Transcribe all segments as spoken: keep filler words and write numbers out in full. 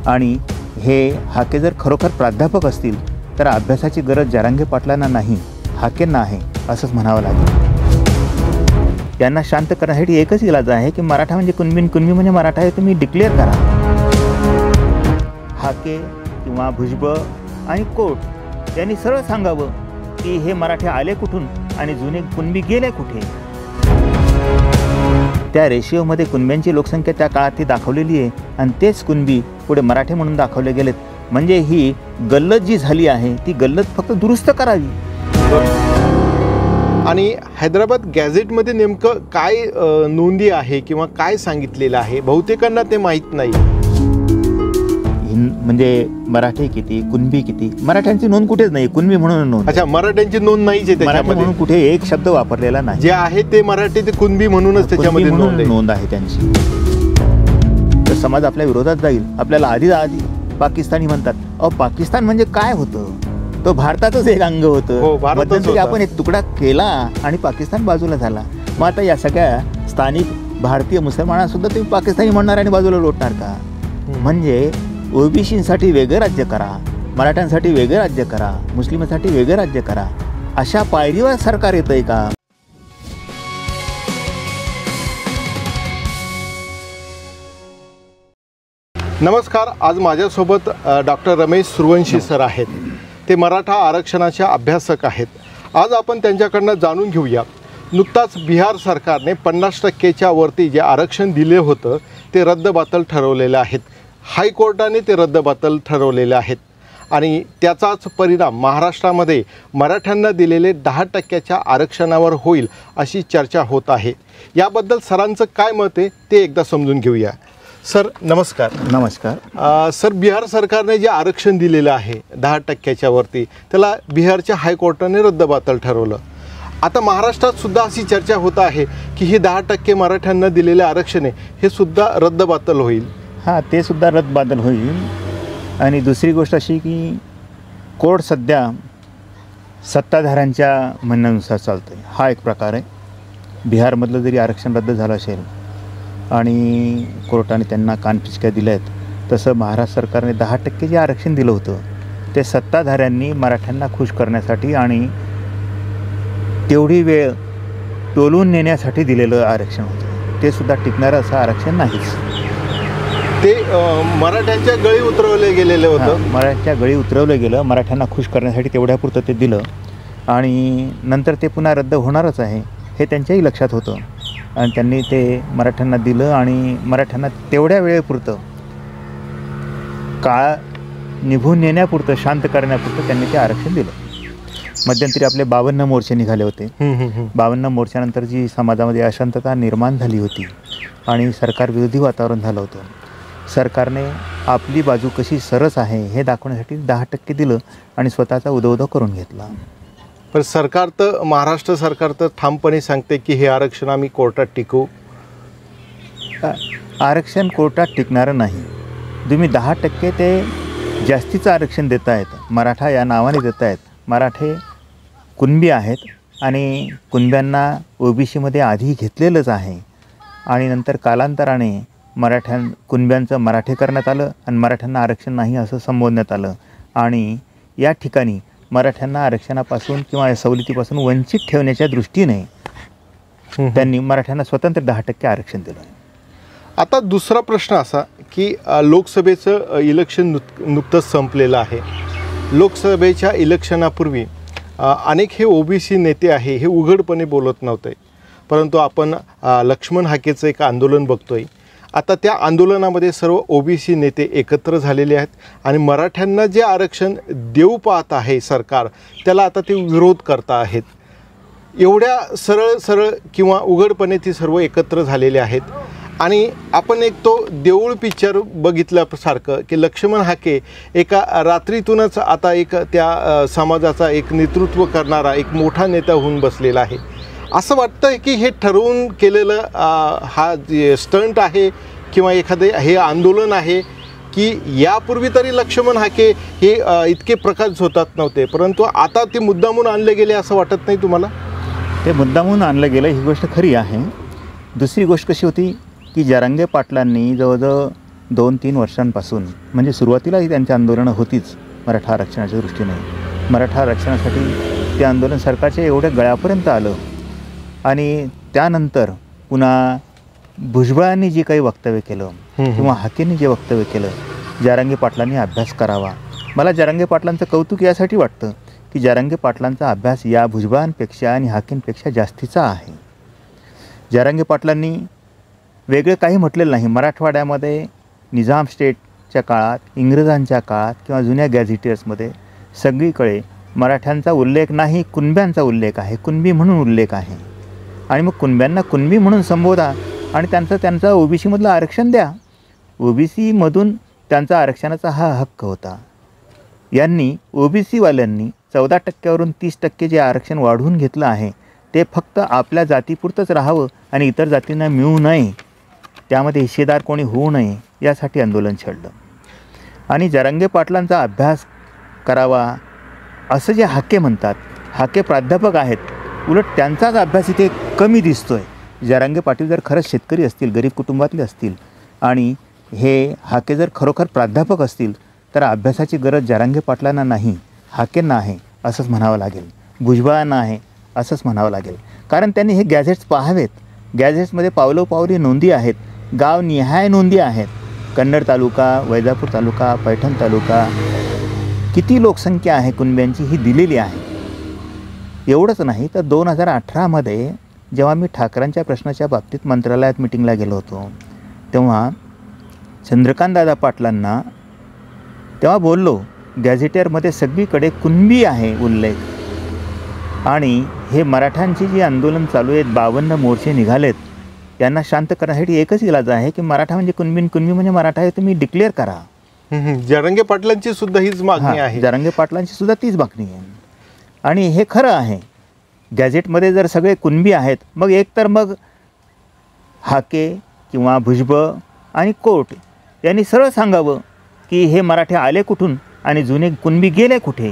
आणि हे हाके जर खरोखर प्राध्यापक असतील तर अभ्यासाची गरज जरांगे पाटलांना नाही, हाकेंना आहे असंच म्हणावं लागेल. त्यांना शांत करण्यासाठी एकच इलाज आहे की मराठा म्हणजे कुणबी, कुणबी म्हणजे मराठा हे तुम्ही डिक्लेअर करा. हाके किंवा भुजबळ आणि कोट यांनी सरळ सांगावं की हे मराठे आले कुठून आणि जुने कुणबी गेले कुठे. त्या रेशिओमध्ये कुणब्यांची लोकसंख्या त्या काळात ती दाखवलेली आहे आणि तेच कुणबी पुढे मराठे म्हणून दाखवले गेलेत. म्हणजे ही गल्लत जी झाली आहे ती गल्लत फक्त दुरुस्त करावी. आणि हैदराबाद गॅझेटमध्ये नेमकं काय नोंदी आहे किंवा काय सांगितलेलं आहे बहुतेकांना ते माहीत नाही. म्हणजे मराठी किती, कुणबी किती, मराठ्यांची नोंद कुठेच नाही. कुणबी म्हणून नोंद. अच्छा, मराठ्यांची नोंद नाहीच आहे त्याच्यामध्ये. म्हणून कुठे एक शब्द वापरलेला नाही. जे आहे ते मराठी ते कुणबी म्हणूनच त्याच्यामध्ये नोंद आहे त्यांची. तर समाज आपल्या विरोधात जाईल. आपल्याला आधी आधी पाकिस्तानी म्हणतात. अहो पाकिस्तान म्हणजे काय होतं? तो भारताचंच एक अंग होतं. मध्यंतरी आपण एक तुकडा केला आणि पाकिस्तान बाजूला झाला. मग आता या सगळ्या स्थानिक भारतीय मुसलमानांसुद्धा तुम्ही पाकिस्तानी म्हणणार आणि बाजूला लोटणार का? म्हणजे ओबीसीसाठी वेगळं राज्य करा, मराठ्यांसाठी वेगळं राज्य करा, मुस्लिमांसाठी वेगळं राज्य करा, अशा पायरीवर सरकार येतंय का? नमस्कार. आज माझ्यासोबत डॉक्टर रमेश सुरवंशी सर आहेत. ते मराठा आरक्षणाचे अभ्यासक आहेत. आज आपण त्यांच्याकडनं जाणून घेऊया. नुकताच बिहार सरकारने पन्नास टक्केच्या वरती जे आरक्षण दिले होतं ते रद्दबातल ठरवलेले आहेत. हायकोर्टाने ते रद्दबातल ठरवलेले आहेत आणि त्याचाच परिणाम महाराष्ट्रामध्ये मराठ्यांना दिलेले दहा टक्क्याच्या आरक्षणावर होईल अशी चर्चा होत आहे. याबद्दल सरांचं काय मत आहे ते एकदा समजून घेऊया. सर नमस्कार. नमस्कार. सर, बिहार सरकारने जे आरक्षण दिलेलं आहे दहा टक्क्याच्या वरती त्याला बिहारच्या हायकोर्टाने रद्दबातल ठरवलं. आता महाराष्ट्रात सुद्धा अशी चर्चा होत आहे की हे दहा टक्के मराठ्यांना दिलेले आरक्षण आहे हे सुद्धा रद्दबातल होईल. हां, ते सुद्धा रद्दबातल होईल. आणि दुसरी गोष्ट अशी की कोर्ट सध्या सत्ताधाऱ्यांच्या म्हणण्यानुसार चालतं आहे. हा एक प्रकार आहे. बिहारमधलं जरी आरक्षण रद्द झालं असेल आणि कोर्टाने त्यांना कानपिचक्या दिल्या आहेत, तसं महाराष्ट्र सरकारने दहा टक्के जे आरक्षण दिलं होतं ते सत्ताधाऱ्यांनी मराठ्यांना खुश करण्यासाठी आणि तेवढी वेळ टोलून नेण्यासाठी दिलेलं आरक्षण होतं. ते सुद्धा टिकणारं असं आरक्षण नाहीच. ते मराठ्यांच्या गळी उतरवले गेलेलं होतं. मराठ्यांच्या गळी उतरवलं गेलं. मराठ्यांना खुश करण्यासाठी तेवढ्यापुरतं ते दिलं आणि नंतर ते पुन्हा रद्द होणारच आहे हे त्यांच्याही लक्षात होतं आणि त्यांनी ते मराठ्यांना दिलं आणि मराठ्यांना तेवढ्या वेळेपुरतं काळ निभून नेण्यापुरतं, शांत करण्यापुरतं त्यांनी ते आरक्षण दिलं. मध्यंतरी आपले बावन्न मोर्चे निघाले होते. बावन्न मोर्चानंतर जी समाजामध्ये अशांतता निर्माण झाली होती आणि सरकार विरोधी वातावरण झालं होतं. सरकारने आपली बाजू कशी सरस आहे हे दाखवण्यासाठी दहा टक्के दिलं आणि स्वतःचा उदोउदो करून घेतला. पण सरकार तर, महाराष्ट्र सरकार तर ठामपणे सांगते की हे आरक्षण आम्ही कोर्टात टिकवू. आरक्षण कोर्टात टिकणारं नाही. तुम्ही दहा टक्के ते जास्तीचं आरक्षण देत आहेत, मराठा या नावाने देत आहेत. मराठे कुणबी आहेत आणि कुणब्यांना ओबीसीमध्ये आधी घेतलेलंच आहे आणि नंतर कालांतराने मराठ्यां कुणब्यांचं मराठे करण्यात आलं आणि मराठ्यांना आरक्षण नाही असं संबोधण्यात आलं आणि या ठिकाणी मराठ्यांना आरक्षणापासून किंवा सवलतीपासून वंचित ठेवण्याच्या दृष्टीने त्यांनी मराठ्यांना स्वतंत्र दहा टक्के आरक्षण दिलं. आता दुसरा प्रश्न असा की लोकसभेचं इलेक्शन नुक नुकतंच संपलेलं आहे. लोकसभेच्या इलेक्शनापूर्वी अनेक हे ओबीसी नेते आहे हे उघडपणे बोलत नव्हते, परंतु आपण लक्ष्मण हाकेचं एक आंदोलन बघतोय. आता त्या आंदोलनामध्ये सर्व ओबीसी नेते एकत्र झालेले आहेत आणि मराठ्यांना जे आरक्षण देऊ पाहत आहे सरकार त्याला आता ते विरोध करता आहेत. एवढ्या सरळ सरळ किंवा उघडपणे ती सर्व एकत्र झालेले आहेत. आणि आपण एक तो देऊळ पिक्चर बघितल्यासारखं की लक्ष्मण हाके एका रात्रीतूनच आता एक त्या समाजाचा एक नेतृत्व करणारा एक मोठा नेता होऊन बसलेला आहे. असं वाटतं की हे ठरवून केलेलं हा स्टंट आहे किंवा एखादे हे आंदोलन आहे की यापूर्वी तरी लक्ष्मण हाके हे इतके प्रकाश होतात नव्हते, परंतु आता ते मुद्दामून आणले गेले असं वाटत नाही तुम्हाला? ते मुद्दामून आणलं गेलं ही गोष्ट खरी आहे. दुसरी गोष्ट कशी होती की जरांगे पाटलांनी जवळजवळ दोन तीन वर्षांपासून, म्हणजे सुरुवातीलाही त्यांची आंदोलनं होतीच मराठा आरक्षणाच्या दृष्टीने. मराठा आरक्षणासाठी ते आंदोलन सरकारच्या एवढ्या गळ्यापर्यंत आलं. आणि त्यानंतर पुन्हा भुजबळांनी जे काही वक्तव्य केलं किंवा हाकेंनी जे वक्तव्य केलं, जरांगे पाटलांनी अभ्यास करावा. मला जरांगे पाटलांचं कौतुक यासाठी वाटतं की जरांगे पाटलांचा अभ्यास या भुजबळांपेक्षा आणि हाकेंपेक्षा जास्तीचा आहे. जरांगे पाटलांनी वेगळे काही म्हटलेलं नाही. मराठवाड्यामध्ये निजाम स्टेटच्या काळात, इंग्रजांच्या काळात किंवा जुन्या गॅझिटियर्समध्ये सगळीकडे मराठ्यांचा उल्लेख नाही, कुणब्यांचा उल्लेख आहे, कुणबी म्हणून उल्लेख आहे. आणि मग कुणब्यांना कुणबी म्हणून संबोधा आणि त्यांचं त्यांचं ओबीसीमधलं आरक्षण द्या. ओबीसीमधून त्यांचा आरक्षणाचा हा हक्क होता. यांनी ओबीसीवाल्यांनी चौदा टक्क्यावरून तीस टक्के जे आरक्षण वाढवून घेतलं आहे ते फक्त आपल्या जातीपुरतंच राहावं आणि इतर जातींना मिळू नये, त्यामध्ये हिस्सेदार कोणी होऊ नये यासाठी आंदोलन छेडलं. आणि जरांगे पाटलांचा अभ्यास करावा असं जे हाके म्हणतात, हाके प्राध्यापक आहेत, उलट त्यांचाच अभ्यास इथे कमी दिसतो आहे. जरांगे पाटील जर खरंच शेतकरी असतील, गरीब कुटुंबातले असतील आणि हे हाके जर खरोखर प्राध्यापक असतील तर अभ्यासाची गरज जरांगे पाटलांना नाही, हाकेंना आहे असंच म्हणावं लागेल, भुजबळांना आहे असंच म्हणावं लागेल. कारण त्यांनी हे गॅझेट्स पाहावेत. गॅझेट्समध्ये पावलोपावली नोंदी आहेत, गावनिहाय नोंदी आहेत. कन्नड तालुका, वैजापूर तालुका, पैठण तालुका, किती लोकसंख्या आहे कुणब्यांची ही दिलेली आहे. एवढंच नाही तर दोन हजार अठरामध्ये जेव्हा मी ठाकरांच्या प्रश्नाच्या बाबतीत मंत्रालयात मिटिंगला गेलो होतो तेव्हा चंद्रकांतदादा पाटलांना तेव्हा बोललो, गॅझेटियरमध्ये सगळीकडे कुणबी आहे उल्लेख आणि हे मराठ्यांची जी आंदोलन चालू आहेत, बावन्न मोर्चे निघालेत, यांना शांत करण्यासाठी एकच इलाज आहे की मराठा म्हणजे कुणबी, कुणबी म्हणजे मराठा हे तुम्ही डिक्लेअर करा. जरांगे पाटलांची सुद्धा हीच मागणी आहे. जरांगे पाटलांची सुद्धा तीच मागणी आहे आणि हे खरं आहे. गॅझेटमध्ये जर सगळे कुणबी आहेत मग एकतर मग हाके किंवा भुजबळ आणि कोर्ट यांनी सरळ सांगावं की हे मराठे आले कुठून आणि जुने कुणबी गेले कुठे.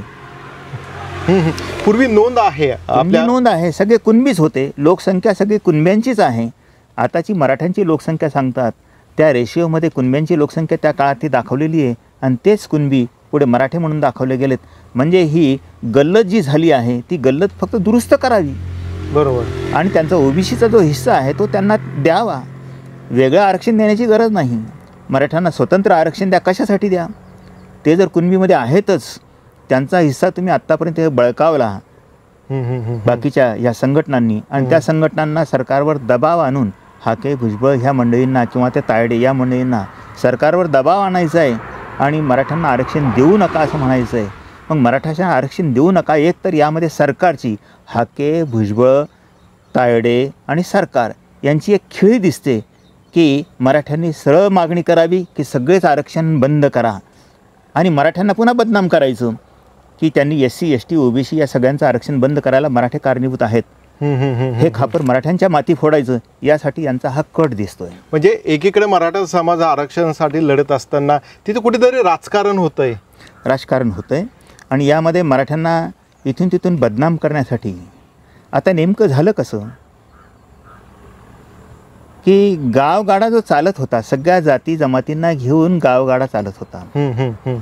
पूर्वी नोंद आहे, आपली नोंद आहे, सगळे कुणबीच होते, लोकसंख्या सगळी कुणब्यांचीच आहे. आताची मराठ्यांची लोकसंख्या सांगतात त्या रेशिओमध्ये कुणब्यांची लोकसंख्या त्या काळात ती दाखवलेली आहे आणि तेच कुणबी पुढे मराठे म्हणून दाखवले गेलेत. म्हणजे ही गल्लत जी झाली आहे ती गल्लत फक्त दुरुस्त करावी. बरोबर. आणि त्यांचा ओबीसीचा जो हिस्सा आहे तो त्यांना द्यावा. वेगळं आरक्षण देण्याची गरज नाही. मराठ्यांना स्वतंत्र आरक्षण द्या. कशासाठी द्या? ते जर कुणबीमध्ये आहेतच, त्यांचा हिस्सा तुम्ही आत्तापर्यंत बळकावला बाकीच्या या संघटनांनी आणि त्या संघटनांना सरकारवर दबाव आणून हाके, भुजबळ ह्या मंडळींना किंवा त्या तायडे या मंडळींना सरकारवर दबाव आणायचा आहे आणि मराठ्यांना आरक्षण देऊ नका असं म्हणायचं आहे. मग मराठ्याच्या आरक्षण देऊ नका, एक तर यामध्ये सरकारची, हाके, भुजबळ, तायडे आणि सरकार यांची एक खिळी दिसते की मराठ्यांनी सरळ मागणी करावी की सगळेच आरक्षण बंद करा आणि मराठ्यांना पुन्हा बदनाम करायचं की त्यांनी S C, S T, OBC या सगळ्यांचं आरक्षण बंद करायला मराठे कारणीभूत आहेत. हे खापर मराठ्यांच्या माती फोडायचं यासाठी यांचा हा कट दिसतोय. म्हणजे एकीकडे मराठा समाज आरक्षणासाठी लढत असताना तिथे कुठेतरी राजकारण होतंय राजकारण होतंय आणि यामध्ये मराठ्यांना इथून तिथून बदनाम करण्यासाठी आता नेमकं झालं कसं की गावगाडा जो चालत होता, सगळ्या जाती जमातींना घेऊन गावगाडा चालत होता.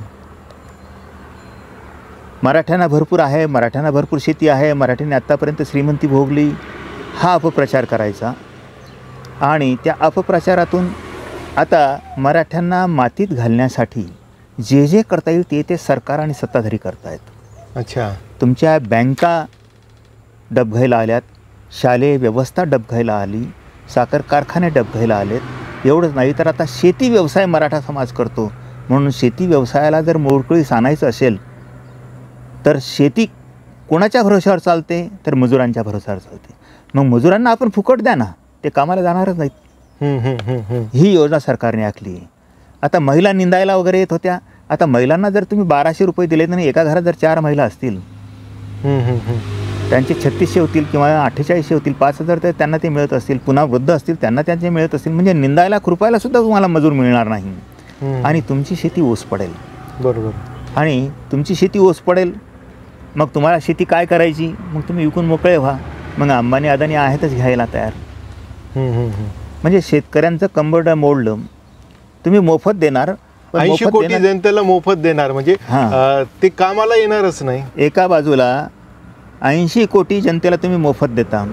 मराठ्यांना भरपूर आहे, मराठ्यांना भरपूर शेती आहे, मराठ्यांनी आत्तापर्यंत श्रीमंती भोगली, हा अपप्रचार करायचा. आणि त्या अपप्रचारातून आता मराठ्यांना मातीत घालण्यासाठी जे जे करता येईल ते ते सरकार आणि सत्ताधारी करतायत. अच्छा. तुमच्या बँका डबघायला आल्यात, शालेय व्यवस्था डबघायला आली, साखर कारखाने डबघायला आलेत. एवढंच नाही तर आता शेती व्यवसाय मराठा समाज करतो, म्हणून शेती व्यवसायाला जर मोडकळीस आणायचं असेल तर शेती कोणाच्या भरोश्यावर चालते तर मजुरांच्या भरोश्यावर चालते. मग मजुरांना आपण फुकट द्या ना, ते कामाला जाणारच नाहीत. ही योजना सरकारने आखली आहे. आता महिला निंदायला वगैरे येत होत्या, आता महिलांना जर तुम्ही बाराशे रुपये दिले तर एका घरात जर चार महिला असतील त्यांचे छत्तीसशे होतील किंवा अठ्ठेचाळीसशे होतील, पाच हजार तर त्यांना ते मिळत असतील. पुन्हा वृद्ध असतील त्यांना त्यांचे मिळत असतील. म्हणजे निंदायला खुरपायला सुद्धा तुम्हाला मजूर मिळणार नाही आणि तुमची शेती ओस पडेल. बरोबर. आणि तुमची शेती ओस पडेल मग तुम्हाला शेती काय करायची, मग तुम्ही विकून मोकळे व्हा. मग अंबानी अदानी आहेतच घ्यायला तयार. म्हणजे शेतकऱ्यांचं कंबरडं मोडलं तुम्ही मोफत देणार, पण ऐंशी मोफत कोटी देणार- जनतेला मोफत देणार म्हणजे हां. अ, ते कामाला येणारच नाही. एका बाजूला ऐंशी कोटी जनतेला तुम्ही मोफत देता,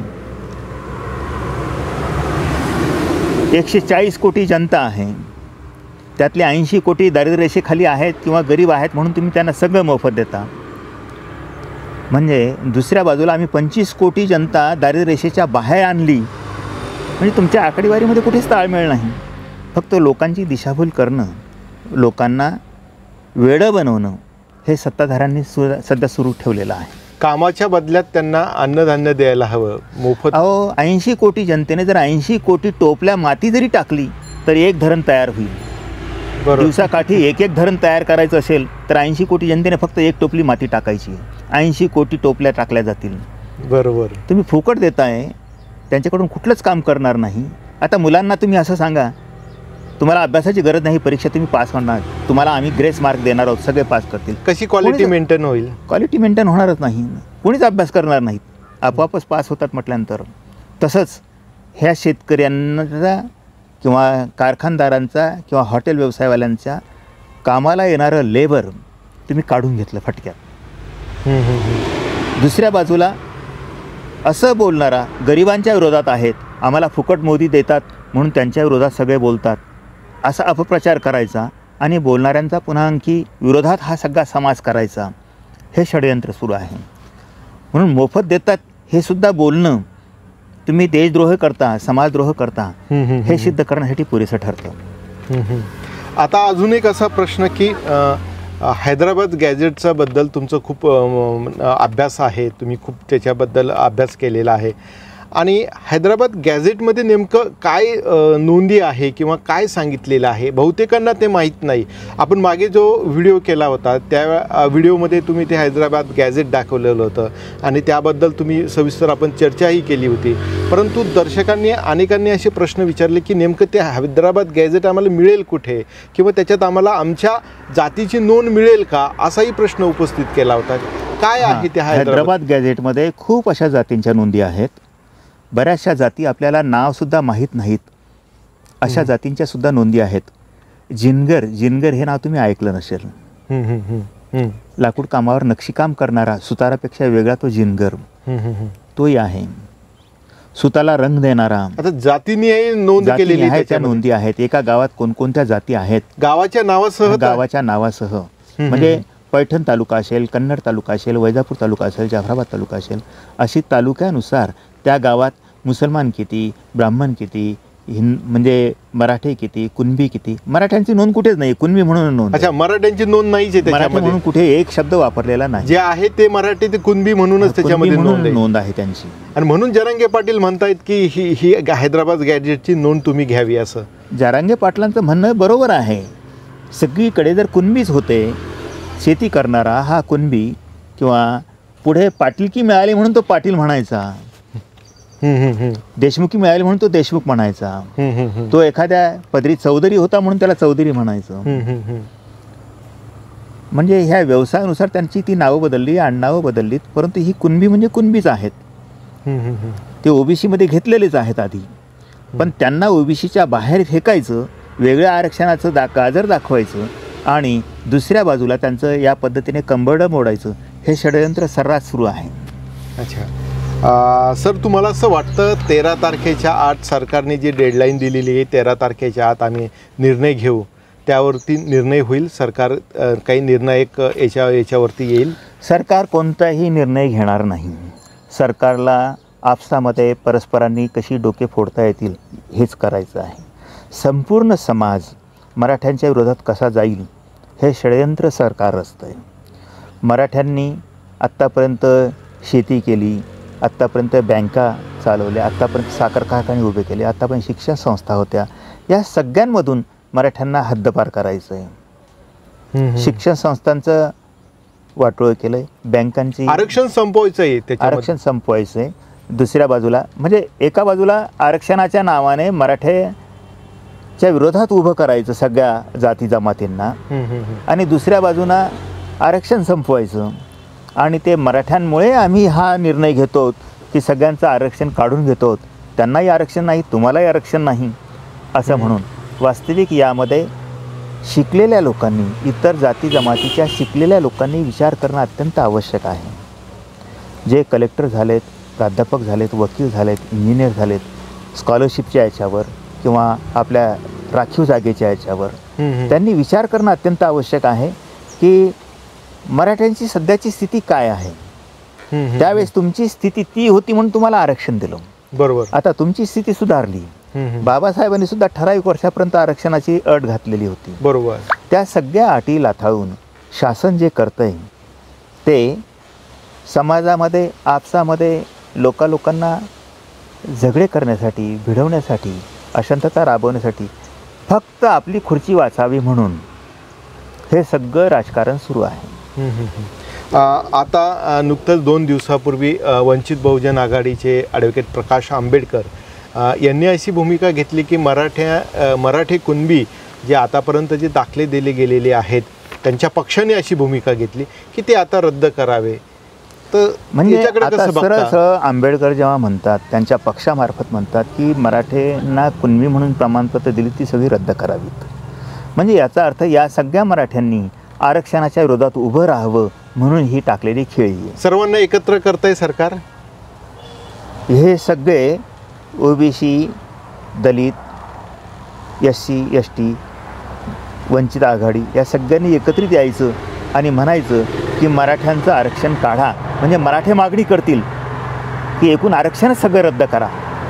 एकशे चाळीस कोटी जनता आहे, त्यातले ऐंशी कोटी दारिद्र्यरेषेखाली आहेत किंवा गरीब आहेत म्हणून तुम्ही त्यांना सगळं मोफत देता. म्हणजे दुसऱ्या बाजूला आम्ही पंचवीस कोटी जनता दारिद्र्यरेषेच्या बाहेर आणली, म्हणजे तुमच्या आकडेवारीमध्ये कुठेच ताळमेळ नाही. फक्त लोकांची दिशाभूल करणं, लोकांना वेडं बनवणं हे सत्ताधाऱ्यांनी सु सध्या सुरू ठेवलेलं आहे. कामाच्या बदल्यात त्यांना अन्नधान्य द्यायला हवं मोफत. अहो, ऐंशी कोटी जनतेने जर ऐंशी कोटी टोपल्या माती जरी टाकली तर एक धरण तयार होईल. बरोबर. दिवसाकाठी एक एक धरण तयार करायचं असेल तर ऐंशी कोटी जनतेने फक्त एक टोपली माती टाकायची, ऐंशी कोटी टोपल्या टाकल्या जातील. बरोबर. तुम्ही फुकट देताय, त्यांच्याकडून कुठलंच काम करणार नाही. आता मुलांना तुम्ही असं सांगा, तुम्हाला अभ्यासाची गरज नाही, परीक्षा तुम्ही पास करणार, तुम्हाला आम्ही ग्रेस मार्क देणार आहोत, सगळे पास करतील. कशी क्वालिटी कोणीच- मेंटेन होईल? क्वालिटी मेंटेन होणारच नाही, कोणीच अभ्यास करणार नाहीत, आपोआपच पास होतात म्हटल्यानंतर. तसंच ह्या शेतकऱ्यांचा किंवा कारखानदारांचा किंवा हॉटेल व्यवसायवाल्यांच्या कामाला येणारं लेबर तुम्ही काढून घेतलं फटक्यात. हम्म, हम्म, हम्म. दुसऱ्या बाजूला असं बोलणारा गरिबांच्या विरोधात आहेत, आम्हाला फुकट मोदी देतात म्हणून त्यांच्या विरोधात सगळे बोलतात, असा अपप्रचार करायचा आणि बोलणाऱ्यांचा पुन्हा आणखी विरोधात हा सगळा समाज करायचा, हे षडयंत्र सुरू आहे. म्हणून मोफत देतात हे सुद्धा बोलणं तुम्ही देशद्रोह करता, समाजद्रोह करता, हम्म, हम्म, हे सिद्ध करण्यासाठी पुरेसं ठरतं. हम्म, हम्म. आता अजून एक असा प्रश्न की अ, हैदराबाद गॅजेटचा बद्दल तुमचं खूप अ, अभ्यास आहे, तुम्ही खूप त्याच्याबद्दल अभ्यास केलेला आहे आणि हैदराबाद गॅझेटमध्ये नेमकं काय अ, नोंदी आहे किंवा काय सांगितलेलं आहे बहुतेकांना ते माहीत नाही. आपण मागे जो व्हिडिओ केला होता त्या अ, व्हिडिओमध्ये तुम्ही ते हैदराबाद गॅझेट दाखवलेलं होतं आणि त्याबद्दल तुम्ही सविस्तर आपण चर्चाही केली होती. परंतु दर्शकांनी अनेकांनी असे प्रश्न विचारले की नेमकं ते हैदराबाद गॅझेट आम्हाला मिळेल कुठे किंवा त्याच्यात आम्हाला आमच्या जातीची नोंद मिळेल का, असाही प्रश्न उपस्थित केला होता. काय आहे ते हैदराबाद? हैदराबाद गॅझेटमध्ये खूप अशा जातींच्या नोंदी आहेत. बऱ्याचशा जाती आपल्याला नावसुद्धा माहीत नाहीत, अशा जातींच्या सुद्धा नोंदी आहेत. जिनगर, जिनगर हे नाव तुम्ही ऐकलं नसेल. हम्म, हम्म, हम्म, हम्म. लाकूड कामावर नक्षीकाम करणारा, सुतारापेक्षा वेगळा तो जिनगर, हम्म, हम्म, हम्म. तोही आहे. सुताला रंग देणारा आता जातीने नोंद जाती केलेली आहेत, त्या त्याच्यामध्ये. नोंदी आहेत. एका गावात कोणकोणत्या जाती आहेत गावाच्या नावासह गावाच्या नावासह, म्हणजे पैठण तालुका असेल, कन्नड तालुका असेल, वैजापूर तालुका असेल, जाफराबाद तालुका असेल, अशी तालुक्यानुसार त्या गावात मुसलमान किती, ब्राह्मण किती, हिंद म्हणजे मराठी किती, कुणबी किती. मराठ्यांची नोंद कुठेच नाही, कुणबी म्हणून नोंद आहे. अच्छा, मराठ्यांची नोंद नाहीच आहे मराठी त्याच्यामध्ये. म्हणून कुठे एक शब्द वापरलेला नाही. जे आहे ते मराठी ते कुणबी म्हणूनच कुणबी त्याच्यामध्ये म्हणून नोंद आहे. नोंद आहे त्यांची. आणि म्हणून जरांगे पाटील म्हणतायत की ही ही हैदराबाद गॅजेटची नोंद तुम्ही घ्यावी असं. जरांगे पाटलांचं म्हणणं बरोबर आहे. सगळीकडे जर कुणबीच होते, शेती करणारा हा कुणबी, किंवा पुढे पाटीलकी मिळाली म्हणून तो पाटील म्हणायचा, हम्म, हम्म, हम्म. देशमुखी मिळाली म्हणून तो देशमुख म्हणायचा, हम्म, हम्म, हम्म. तो एखाद्या पदरी चौधरी होता म्हणून त्याला चौधरी म्हणायचं. हम्म, हम्म, हम्म. म्हणजे ह्या व्यवसायानुसार त्यांची ती नावं बदलली, आडनावं बदललीत, परंतु ही कुणबी म्हणजे कुणबीच आहेत. हम्म, हम्म, हम्म. ते ओबीसीमध्ये घेतलेलेच आहेत आधी, पण त्यांना ओबीसीच्या बाहेर फेकायचं, वेगळ्या आरक्षणाचं दा गाजर दाखवायचं आणि दुसऱ्या बाजूला त्यांचं या पद्धतीने कंबरडं मोडायचं, हे षडयंत्र सर्रास सुरू आहे. अच्छा. अ, सर, तुम्हाला असं वाटतं तेरा तारखेच्या आत सरकारने जी डेडलाईन दिलेली आहे, तेरा तारखेच्या आत आम्ही निर्णय घेऊ, त्यावरती निर्णय होईल? सरकार अ, काही निर्णायक याच्या याच्यावरती येईल? सरकार कोणताही निर्णय घेणार नाही. सरकारला आपसामध्ये परस्परांनी कशी डोके फोडता येतील हेच करायचं आहे. संपूर्ण समाज मराठ्यांच्या विरोधात कसा जाईल हे षडयंत्र सरकार असतं आहे. मराठ्यांनी आत्तापर्यंत शेती केली, आत्तापर्यंत बँका चालवल्या, आत्तापर्यंत साखर कारखाने उभे केले, आत्तापर्यंत शिक्षण संस्था होत्या. या सगळ्यांमधून मराठ्यांना हद्दपार करायचं आहे. शिक्षण संस्थांचं वाटोळं केलं आहे, बँकांची आरक्षण संपवायचं आहे, त्याच्यामध्ये आरक्षण संपवायचं आहे. दुसऱ्या बाजूला म्हणजे एका बाजूला आरक्षणाच्या नावाने मराठ्याच्या विरोधात उभं करायचं सगळ्या जाती जमातींना, हम्म, हम्म, हम्म. आणि दुसऱ्या बाजूला आरक्षण संपवायचं. आणि ते मराठ्यांमुळे आम्ही हा निर्णय घेतो की सगळ्यांचं आरक्षण काढून घेतो, त्यांनाही आरक्षण नाही, तुम्हालाही आरक्षण नाही असं म्हणून. वास्तविक यामध्ये शिकलेल्या लोकांनी, इतर जाती जमातीच्या शिकलेल्या लोकांनी विचार करणं अत्यंत आवश्यक आहे. जे कलेक्टर झालेत, प्राध्यापक झालेत, वकील झालेत, इंजिनियर झालेत, स्कॉलरशिपच्या याच्यावर किंवा आपल्या राखीव जागेच्या याच्यावर त्यांनी विचार करणं अत्यंत आवश्यक आहे की मराठ्यांची सध्याची स्थिती काय आहे. त्यावेळेस तुमची स्थिती ती होती म्हणून तुम्हाला आरक्षण दिलं. बरोबर. आता तुमची स्थिती सुधारली. बाबासाहेबांनी सुद्धा ठराविक वर्षापर्यंत आरक्षणाची अट घातलेली होती. बरोबर. त्या सगळ्या अटी लाथाळून शासन जे करतंय ते समाजामध्ये आपसामध्ये लोकालोकांना झगडे करण्यासाठी, भिडवण्यासाठी, अशांतता राबवण्यासाठी, फक्त आपली खुर्ची वाचावी म्हणून हे सगळं राजकारण सुरू आहे. आता नुकतंच दोन दिवसापूर्वी वंचित बहुजन आघाडीचे ॲडव्होकेट प्रकाश आंबेडकर यांनी अशी भूमिका घेतली की मराठ्या मराठे कुणबी जे आतापर्यंत जे दाखले दिले गेलेले आहेत त्यांच्या पक्षाने अशी भूमिका घेतली की ते आता रद्द करावे. तर म्हणजे आता सरळ सरळ आंबेडकर जेव्हा म्हणतात, त्यांच्या पक्षामार्फत म्हणतात की मराठ्यांना कुणबी म्हणून प्रमाणपत्र दिली ती सगळी रद्द करावीत. म्हणजे याचा अर्थ या सगळ्या मराठ्यांनी आरक्षणाच्या विरोधात उभं राहावं म्हणून ही टाकलेली खेळी आहे. सर्वांना एकत्र करतंय सरकार. हे सगळे OBC, Dalit, S C, S T, Vanchit Aghadi या सगळ्यांनी एकत्रित यायचं आणि म्हणायचं की मराठ्यांचं आरक्षण काढा. म्हणजे मराठे मागणी करतील की एकूण आरक्षणच सगळं रद्द करा.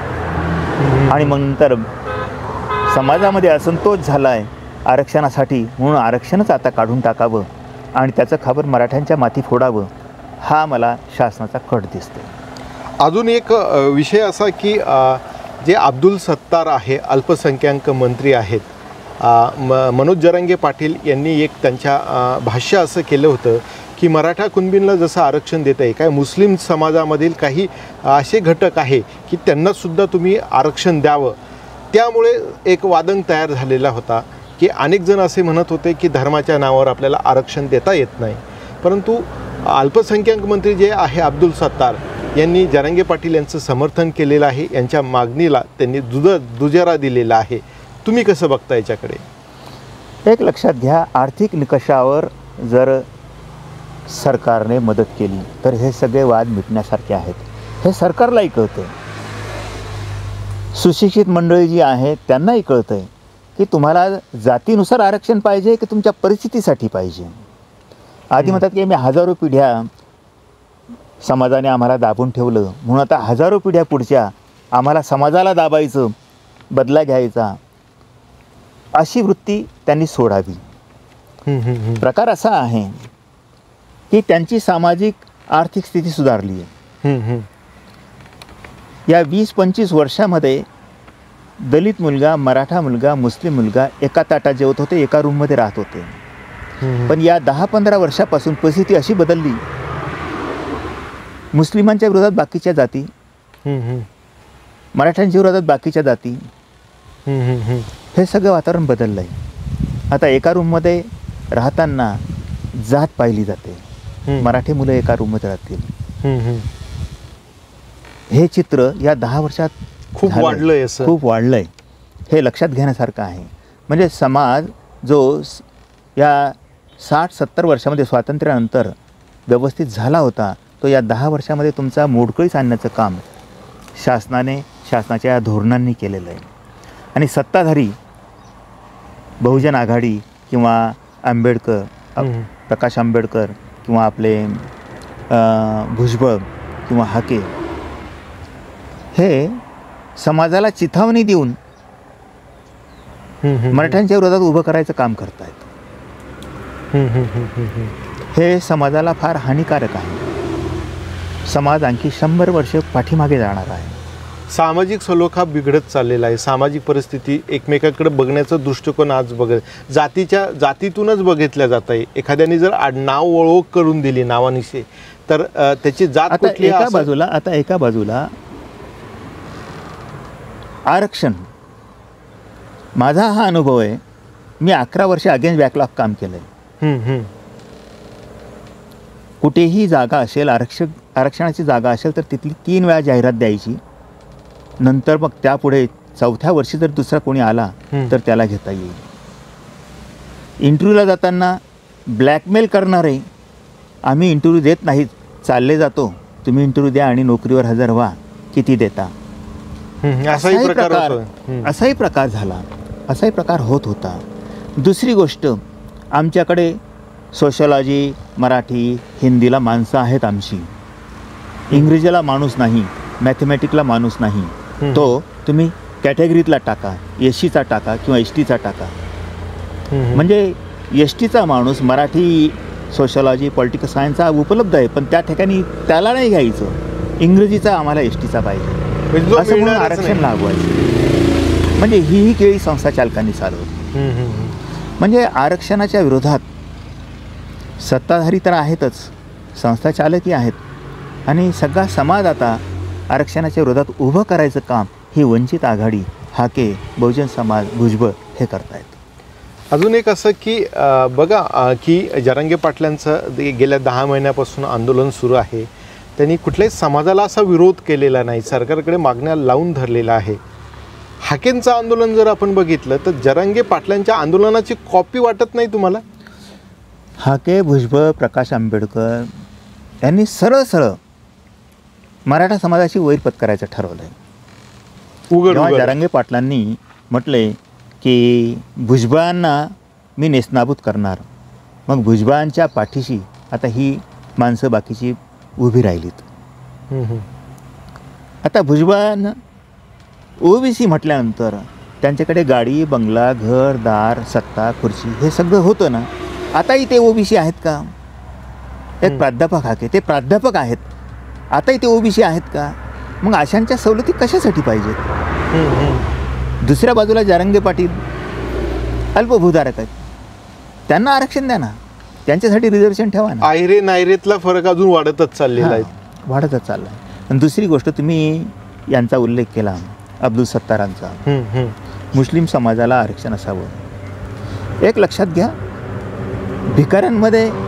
आणि मग नंतर समाजामध्ये असंतोष झाला आहे आरक्षणासाठी म्हणून आरक्षणच आता काढून टाकावं आणि त्याचं खाबर मराठ्यांच्या माथी फोडावं, हा मला शासनाचा कट दिसतो. अजून एक विषय असा की जे अब्दुल सत्तार आहे, अल्पसंख्याक मंत्री आहेत, म मनोज जरांगे पाटील यांनी एक त्यांच्या भाष्य असं केलं होतं की मराठा कुणबींना जसं आरक्षण देत आहे, काय मुस्लिम समाजामधील काही असे घटक आहे की त्यांनासुद्धा तुम्ही आरक्षण द्यावं. त्यामुळे एक वादंग तयार झालेला होता की अनेक जण असे म्हणत होते की धर्माच्या नावावर आपल्याला आरक्षण देता येत नाही. परंतु अल्पसंख्याक मंत्री जे आहे अब्दुल सत्तार यांनी जरांगे पाटील यांचं समर्थन केलेलं आहे. यांच्या मागणीला त्यांनी दुज दुजारा दिलेला आहे. तुम्ही कसं बघता याच्याकडे? एक लक्षात घ्या, आर्थिक निकषावर जर सरकारने मदत केली तर हे सगळे वाद मिटण्यासारखे आहेत. हे सरकारलाही कळतं, सुशिक्षित मंडळी जी आहे त्यांनाही कळतं आहे की तुम्हाला जातीनुसार आरक्षण पाहिजे की तुमच्या परिस्थितीसाठी पाहिजे. आधी म्हणतात की मी हजारो पिढ्या समाजाने आम्हाला दाबून ठेवलं म्हणून आता हजारो पिढ्या पुढच्या आम्हाला समाजाला दाबायचं, बदला घ्यायचा, अशी वृत्ती त्यांनी सोडावी. प्रकार असा आहे की त्यांची सामाजिक आर्थिक स्थिती सुधारली आहे. या वीस पंचवीस वर्षामध्ये दलित मुलगा, मराठा मुलगा, मुस्लिम मुलगा एका ताटात जेवत होते, एका रूममध्ये राहत होते. पण या दहा पंधरा वर्षापासून परिस्थिती अशी बदलली, मुस्लिमांच्या विरोधात बाकीच्या जाती, मराठ्यांच्या विरोधात बाकीच्या जाती, हे सगळं वातावरण बदललं आहे. आता एका रूममध्ये राहताना जात पाहिली जाते. मराठी मुलं एका रूममध्ये राहतील. हे चित्र या दहा वर्षात खूप वाढलंय, खूप वाढलंय. हे लक्षात घेण्यासारखं आहे. म्हणजे समाज जो या साठ सत्तर वर्षामध्ये स्वातंत्र्यानंतर व्यवस्थित झाला होता तो या दहा वर्षामध्ये तुमचा मोडकळीस आणण्याचं काम शासनाने, शासनाच्या धोरणांनी केलेलं आहे. आणि सत्ताधारी बहुजन आघाडी किंवा आंबेडकर, प्रकाश आंबेडकर किंवा आपले भुजबळ किंवा हाके हे समाजाला चिथावणी देऊन मराठ्यांच्या विरोधात उभं करायचं काम करत आहेत. हे समाजाला फार हानिकारक आहे. समाज आणखी शंभर वर्ष पाठीमागे जाणार आहे. सामाजिक सलोखा बिघडत चाललेला आहे. सामाजिक परिस्थिती, एकमेकांकडे बघण्याचा दृष्टिकोन आज बघत जातीच्या जातीतूनच बघितल्या जात आहे. एखाद्याने जर नाव ओळख करून दिली नावानिशी तर त्याची जात कुठली. एका बाजूला आता एका बाजूला आरक्षण, माझा हा अनुभव आहे. मी अकरा वर्ष अगेन्स्ट बॅकलॉग काम केलं आहे. कुठेही जागा असेल, आरक्षक आरक्षणाची जागा असेल तर तिथली तीन वेळा जाहिरात द्यायची. नंतर मग त्यापुढे चौथ्या वर्षी जर दुसरा कोणी आला तर त्याला घेता येईल. इंटरव्ह्यूला जाताना ब्लॅकमेल करणारे, आम्ही इंटरव्ह्यू देत नाहीत, चालले जातो, तुम्ही इंटरव्ह्यू द्या आणि नोकरीवर हजर व्हा, किती देता. हम्म, असाही असाही प्रकार प्रकार होतो. हम्म. असाही प्रकार झाला, असाही प्रकार होत होता. दुसरी गोष्ट, आमच्याकडे सोशॉलॉजी, मराठी, हिंदीला माणसं आहेत आमची, इंग्रजीला माणूस नाही, मॅथमॅटिकला माणूस नाही. हम्म. तो तुम्ही कॅटेगरीतला टाका, एस टीचा टाका किंवा एस टीचा टाका. हम्म. म्हणजे एस टीचा माणूस मराठी, सोशॉलॉजी, पॉलिटिकल सायन्सचा उपलब्ध आहे, पण त्या ठिकाणी त्याला नाही घ्यायचं, इंग्रजीचा आम्हाला एस टीचा पाहिजे म्हणजे जो असं म्हणून मिळणारच आरक्षण नाही. लागवायचं. म्हणजे ही ही केळी संस्था चालकांनी चालवली. हम्म, हम्म, हम्म. म्हणजे आरक्षणाच्या विरोधात सत्ताधारी तर आहेतच, संस्था चालकही आहेत, आणि सगळा समाज आता आरक्षणाच्या विरोधात उभं करायचं काम ही वंचित आघाडी, हाके, बहुजन समाज, भुजबळ हे करतायत. अजून एक असं की अ, बघा अ, की जरांगे पाटलांचं ते गेल्या दहा महिन्यापासून आंदोलन सुरू आहे. त्यांनी कुठल्याही समाजाला असा विरोध केलेला नाही, सरकारकडे मागण्या लावून धरलेला आहे. हाकेंचं आंदोलन जर आपण बघितलं तर जरांगे पाटलांच्या आंदोलनाची कॉपी वाटत नाही तुम्हाला? हाके, भुजबळ, प्रकाश आंबेडकर यांनी सरळ सरळ मराठा समाजाची वैर पत्करायचं ठरवलं आहे. उघड जेव्हा उघड जरांगे पाटलांनी म्हटले की भुजबळांना मी नेस्तनाबूत करणार, मग भुजबळांच्या पाठीशी आता ही माणसं बाकीची उभी राहिलीत. हम्म, हम्म. आता भुजबळांना ओबीसी म्हटल्यानंतर त्यांच्याकडे गाडी, बंगला, घर, दार, सत्ता, खुर्ची हे सगळं होतं ना. आताही ते ओबीसी आहेत का? एक प्राध्यापक हाके ते प्राध्यापक आहेत, आताही ते ओबीसी आहेत का? मग अशांच्या सवलती कशासाठी पाहिजेत? हम्म, हम्म. दुसऱ्या बाजूला जरांगे पाटील अल्पभूधारक आहेत, त्यांना आरक्षण द्या ना, त्यांच्यासाठी रिझर्वेशन ठेवा ना. आयरे नायरेतला फरक अजून वाढतच चाललेला आहे. हां, वाढतच चालला आहे. आणि दुसरी गोष्ट, तुम्ही यांचा उल्लेख केला अब्दुल सत्तारांचा, हम्म, हम्म. मुस्लिम समाजाला आरक्षण असावं. एक लक्षात घ्या, भिकाऱ्यांमध्ये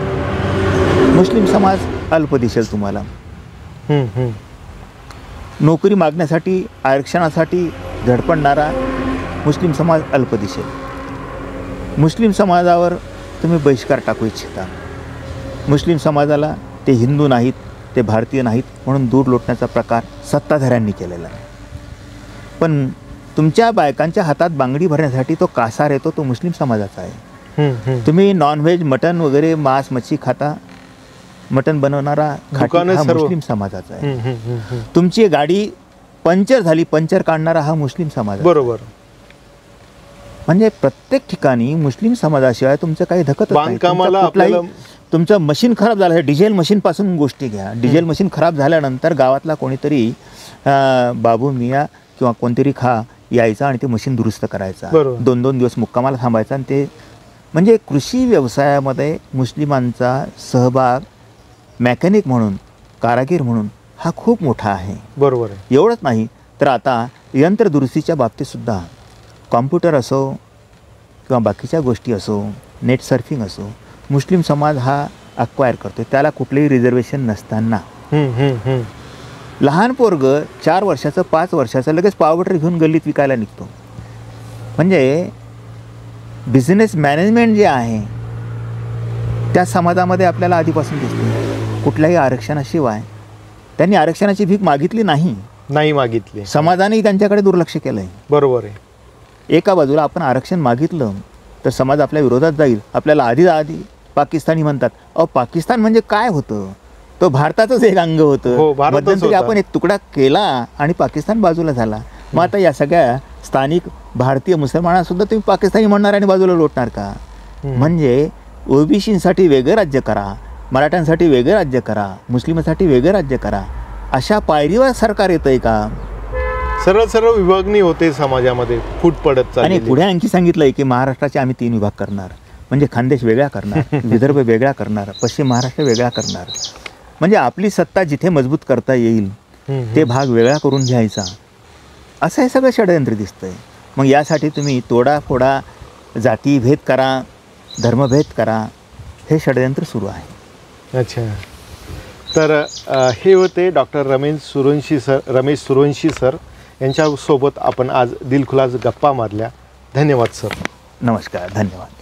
मुस्लिम समाज अल्प दिसेल तुम्हाला, हम्म, हम्म. नोकरी मागण्यासाठी आरक्षणासाठी धडपडणारा मुस्लिम समाज अल्प दिसेल. मुस्लिम समाजावर तुम्ही बहिष्कार टाकू इच्छिता, मुस्लिम समाजाला ते हिंदू नाहीत, ते भारतीय नाहीत म्हणून दूर लोटण्याचा प्रकार सत्ताधाऱ्यांनी केलेला आहे. पण तुमच्या बायकांच्या हातात बांगडी भरण्यासाठी तो कासार येतो, तो मुस्लिम समाजाचा आहे. हम्म, हम्म. तुम्ही नॉनव्हेज, मटन वगैरे, मांस मच्छी खाता, मटन बनवणारा खाटी दुकानं हा सर्व. मुस्लिम समाजाचा आहे. हम्म, हम्म, हम्म, हम्म. तुमची गाडी पंक्चर झाली, पंक्चर काढणारा हा मुस्लिम समाज आहे. बरोबर. म्हणजे प्रत्येक ठिकाणी मुस्लिम समाजाशिवाय तुमचं काही धकत नाही. बांधकामाला तुमचं कुठलाही- आपल्याला- तुमचं मशीन खराब झालं, डिझेल मशीनपासून गोष्टी घ्या. डिझेल मशीन खराब झाल्यानंतर गावातला कोणीतरी अं, बाबू मिया किंवा कोणतरी खा यायचा आणि ते मशीन दुरुस्त करायचा. बरोबर. दोन दोन दिवस मुक्कामाला थांबायचा. आणि ते म्हणजे कृषी व्यवसायामध्ये मुस्लिमांचा सहभाग मॅकॅनिक म्हणून, कारागीर म्हणून हा खूप मोठा आहे. बरोबर आहे. एवढंच नाही तर आता यंत्रदुरुस्तीच्या बाबतीतसुद्धा कॉम्प्युटर असो किंवा बाकीच्या गोष्टी असो, नेट सर्फिंग असो, मुस्लिम समाज हा अक्वायर करतो, त्याला कुठलेही रिझर्वेशन नसताना. हम्म, हम्म, हम्म. लहान पोरग चार वर्षाचं, पाच वर्षाचं लगेच पावडर घेऊन गल्लीत विकायला निघतो. म्हणजे बिझनेस मॅनेजमेंट जे आहे त्या समाजामध्ये आपल्याला आधीपासून दिसते. कुठल्याही आरक्षणाशिवाय त्यांनी आरक्षणाची भीक मागितली नाही, नाही मागितले, समाजानेही त्यांच्याकडे दुर्लक्ष केलं आहे. बरोबर आहे. एका बाजूला आपण आरक्षण मागितलं तर समाज आपल्या विरोधात जाईल. आपल्याला आधी आधी पाकिस्तानी म्हणतात. अहो, पाकिस्तान म्हणजे काय होतं? तो भारताचंच एक अंग हो, होतं. भारतच मध्यंतरी होता. आपण एक तुकडा केला आणि पाकिस्तान बाजूला झाला. मग आता या सगळ्या स्थानिक भारतीय मुसलमानांसुद्धा तुम्ही पाकिस्तानी म्हणणार आणि बाजूला लोटणार का? हम्म. म्हणजे ओबीसीसाठी वेगळं राज्य करा, मराठ्यांसाठी वेगळं राज्य करा, मुस्लिमांसाठी वेगळं राज्य करा, अशा पायरीवर सरकार येतंय का? सरळ सरळ विभागणी होते समाजामध्ये, फूट पडत आणि चाललेली. पुढे आणखी सांगितलंय की महाराष्ट्राचे आम्ही तीन विभाग करणार. म्हणजे खानदेश वेगळा करणार, विदर्भ वेगळा करणार, पश्चिम महाराष्ट्र वेगळा करणार. म्हणजे आपली सत्ता जिथे मजबूत करता येईल हम्म, ते भाग वेगळा करून घ्यायचा, असं हे सगळं षडयंत्र दिसतंय. मग यासाठी तुम्ही तोडाफोडा, जातीभेद करा, धर्मभेद करा, हे षडयंत्र सुरू आहे. अच्छा. तर अ, हे होते doctor Ramesh Survanshi sir Ramesh Survanshi sir यांच्यासोबत आपण आज दिलखुलास गप्पा मारल्या. धन्यवाद सर. नमस्कार, धन्यवाद.